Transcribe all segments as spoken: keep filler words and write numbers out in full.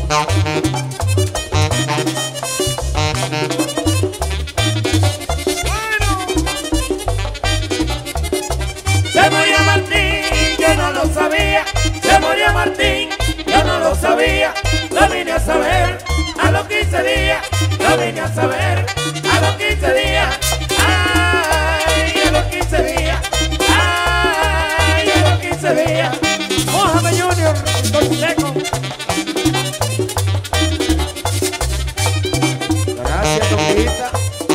Se murió Martín, yo no lo sabía. Se murió Martín, yo no lo sabía. Lo vine a saber a los quince días. Lo vine a saber a los quince días. Ay, a los quince días. Ay, a los quince días. Mójame Junior, estoy seco. Gracias, Toquita.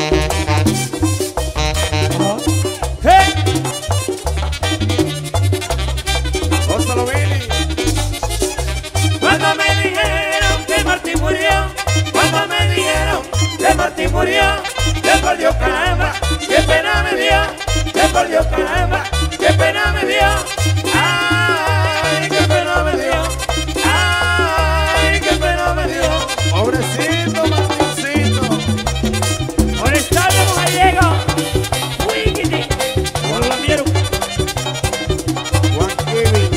Cuando me dijeron que Martín murió, cuando me dijeron que Martín murió, que por Dios caramba, qué pena me dio, que por Dios caramba, qué pena me dio, ay, qué pena me dio, ay, qué pena me dio. Pobrecito Martincito. Buenas tardes, mujeriego. Wikiti. ¿Cómo lo vieron? Juan Kevin.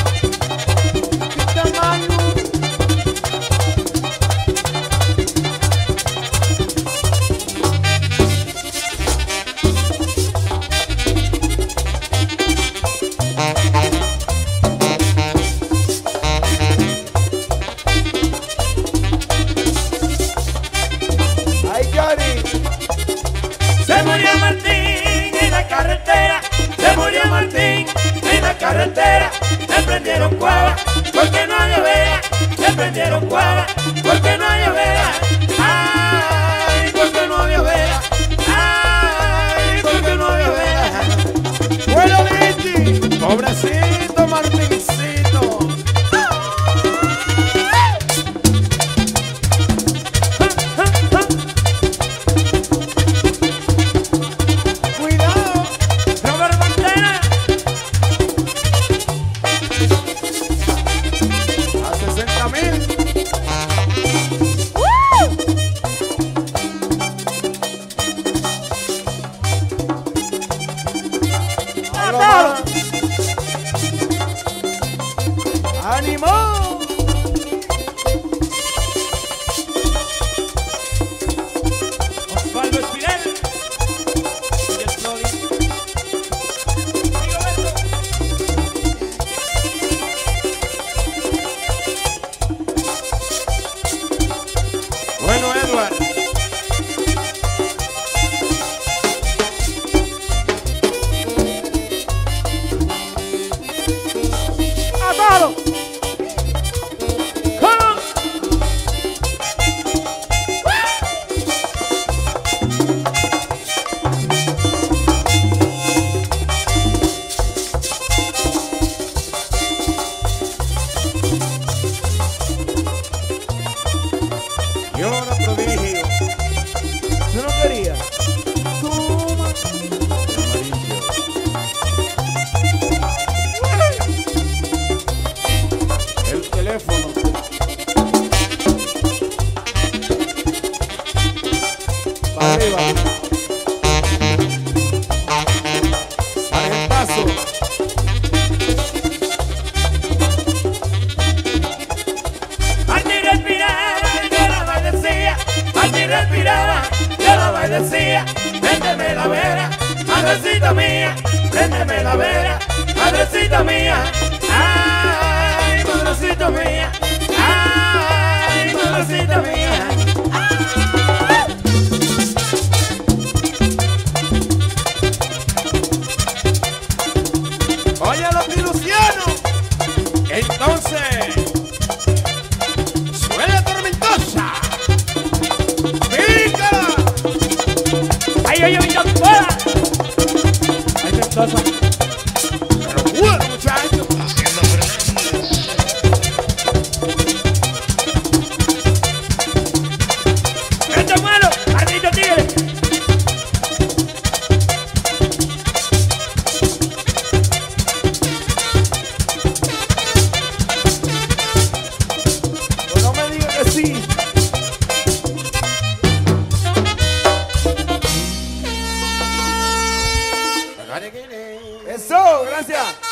Se murió Martín en la carretera, se murió Martín en la carretera. Le prendieron cuava porque no había vera, le prendieron cuava porque no había vera. Ay, porque no había vera, ay, porque no había vera. Bueno, Betty, pobrecito Martincito. ¡Ánimo! Osvaldo Espinel y el Flori. Bueno, Edward. ¡Atado! Llora prodigio. ¿Tú no querías? Toma. Amarillo. El teléfono. Para arriba. Sargentazo. Martín respiraba, yo la bailecía. Martín respiraba, yo la bailecía. Véndeme la vera, madrecita mía. Véndeme la vera, madrecita mía. Ay, madrecita mía. Ay, madrecita mía. Oye, los dilucianos. Entonces, suena tormentosa. ¡Pícala! ¡Ay, ay, ay, ay, fuera! ¡Ay, tormentosa! Pero bueno, muchachos. ¡Este malo! ¡Ardito tigre! No me digas que sí. Eso, gracias.